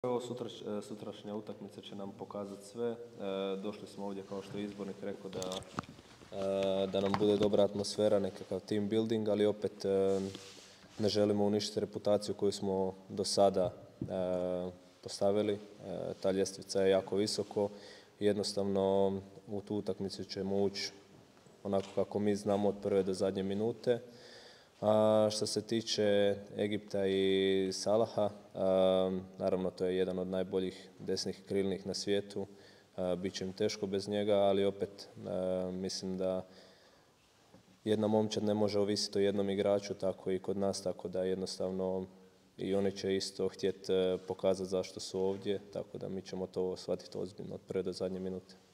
Evo, sutrašnja utakmica će nam pokazati sve. Došli smo ovdje, kao što je izbornik rekao, da nam bude dobra atmosfera, nekakav team building, ali opet ne želimo uništiti reputaciju koju smo do sada postavili. Ta ljestvica je jako visoko. Jednostavno u tu utakmicu ćemo ući onako kako mi znamo od prve do zadnje minute. A što se tiče Egipta i Salaha, naravno to je jedan od najboljih desnih krilnih na svijetu. Biće im teško bez njega, ali opet mislim da jedna momčad ne može ovisiti o jednom igraču, tako i kod nas, tako da jednostavno i oni će isto htjeti pokazati zašto su ovdje, tako da mi ćemo to shvatiti ozbiljno od prve do zadnje minute.